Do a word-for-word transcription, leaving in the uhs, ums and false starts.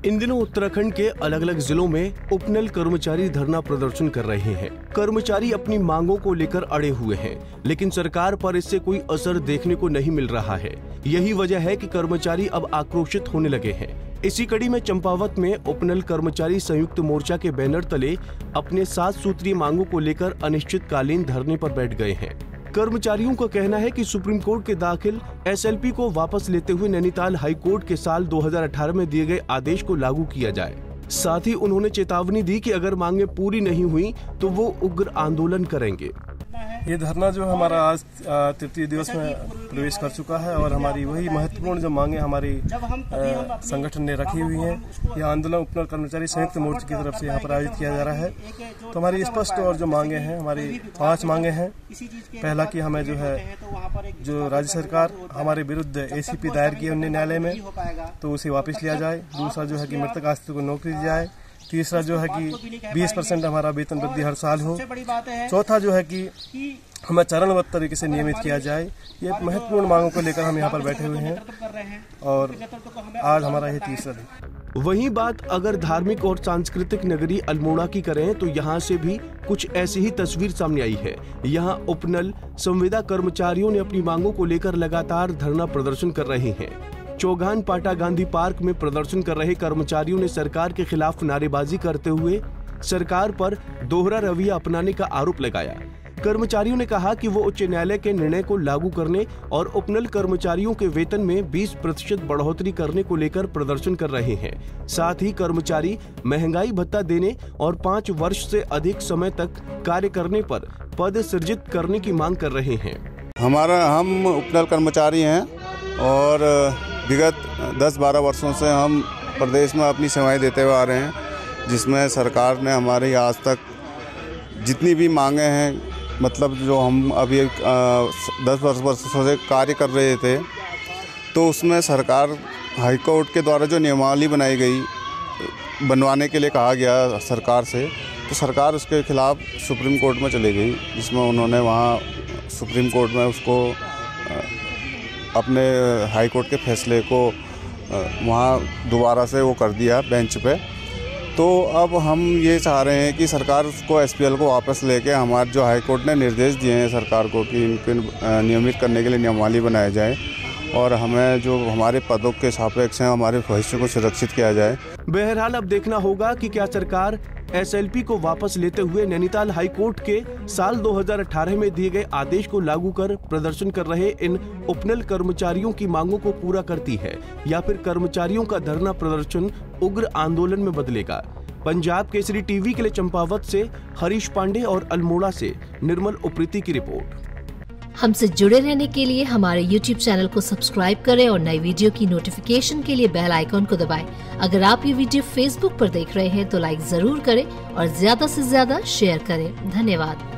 इन दिनों उत्तराखंड के अलग अलग जिलों में उपनल कर्मचारी धरना प्रदर्शन कर रहे हैं। कर्मचारी अपनी मांगों को लेकर अड़े हुए हैं, लेकिन सरकार पर इससे कोई असर देखने को नहीं मिल रहा है। यही वजह है कि कर्मचारी अब आक्रोशित होने लगे हैं। इसी कड़ी में चंपावत में उपनल कर्मचारी संयुक्त मोर्चा के बैनर तले अपने सात सूत्रीय मांगों को लेकर अनिश्चितकालीन धरने पर बैठ गए हैं। कर्मचारियों का कहना है कि सुप्रीम कोर्ट के दाखिल एस एल पी को वापस लेते हुए नैनीताल हाई कोर्ट के साल दो हज़ार अठारह में दिए गए आदेश को लागू किया जाए। साथ ही उन्होंने चेतावनी दी कि अगर मांगे पूरी नहीं हुई तो वो उग्र आंदोलन करेंगे। ये धरना जो हमारा आज तृतीय दिवस में प्रवेश कर चुका है और हमारी वही महत्वपूर्ण जो मांगे हमारी संगठन ने रखी हुई हैं। यह आंदोलन उपनल कर्मचारी संयुक्त मोर्चा की तरफ से यहाँ पर आयोजित किया जा रहा है। तो हमारी स्पष्ट और जो मांगे हैं, हमारी पांच मांगे हैं। पहला कि हमें जो है जो राज्य सरकार हमारे विरुद्ध ए सी पी दायर किए उन्हें न्यायालय में, तो उसे वापस लिया जाए। दूसरा जो है कि मृतक आश्रित को नौकरी दी जाए। तीसरा जो है कि बीस परसेंट हमारा वेतन वृद्धि हर साल हो। चौथा जो है कि हमें चरणबद्ध तरीके से नियमित किया जाए। ये महत्वपूर्ण मांगों को लेकर हम यहाँ पर बैठे हुए हैं और आज हमारा ये तीसरा दिन। वहीं बात अगर धार्मिक और सांस्कृतिक नगरी अल्मोड़ा की करें तो यहाँ से भी कुछ ऐसी ही तस्वीर सामने आई है। यहाँ उपनल संविदा कर्मचारियों ने अपनी मांगों को लेकर लगातार धरना प्रदर्शन कर रहे हैं। चौगान पाटा गांधी पार्क में प्रदर्शन कर रहे कर्मचारियों ने सरकार के खिलाफ नारेबाजी करते हुए सरकार पर दोहरा रवैया अपनाने का आरोप लगाया। कर्मचारियों ने कहा कि वो उच्च न्यायालय के निर्णय को लागू करने और उपनल कर्मचारियों के वेतन में बीस प्रतिशत बढ़ोतरी करने को लेकर प्रदर्शन कर रहे हैं। साथ ही कर्मचारी महंगाई भत्ता देने और पाँच वर्ष से अधिक समय तक कार्य करने पर पद सृजित करने की मांग कर रहे हैं। हमारा हम उपनल कर्मचारी हैं और विगत दस बारह वर्षों से हम प्रदेश में अपनी सेवाएं देते हुए आ रहे हैं, जिसमें सरकार ने हमारी आज तक जितनी भी मांगे हैं, मतलब जो हम अभी दस वर्ष वर्षों से कार्य कर रहे थे, तो उसमें सरकार हाई कोर्ट के द्वारा जो नियमावली बनाई गई बनवाने के लिए कहा गया सरकार से, तो सरकार उसके खिलाफ सुप्रीम कोर्ट में चली गई, जिसमें उन्होंने वहाँ सुप्रीम कोर्ट में उसको अपने हाई कोर्ट के फैसले को वहाँ दोबारा से वो कर दिया बेंच पे। तो अब हम ये चाह रहे हैं कि सरकार उसको एस पी एल को वापस लेके हमारे जो हाई कोर्ट ने निर्देश दिए हैं सरकार को कि इनके नियमित करने के लिए नियमावली बनाया जाए और हमें जो हमारे पदों के सापेक्ष हैं हमारे भविष्य को सुरक्षित किया जाए। बहरहाल अब देखना होगा कि क्या सरकार एस एल पी को वापस लेते हुए नैनीताल हाई कोर्ट के साल दो हज़ार अठारह में दिए गए आदेश को लागू कर प्रदर्शन कर रहे इन उपनल कर्मचारियों की मांगों को पूरा करती है या फिर कर्मचारियों का धरना प्रदर्शन उग्र आंदोलन में बदलेगा। पंजाब केसरी टीवी के लिए चंपावत से हरीश पांडे और अल्मोड़ा से निर्मल उप्रेती की रिपोर्ट। हमसे जुड़े रहने के लिए हमारे यूट्यूब चैनल को सब्सक्राइब करें और नई वीडियो की नोटिफिकेशन के लिए बेल आइकॉन को दबाएं। अगर आप ये वीडियो फेसबुक पर देख रहे हैं तो लाइक जरूर करें और ज्यादा से ज्यादा शेयर करें। धन्यवाद।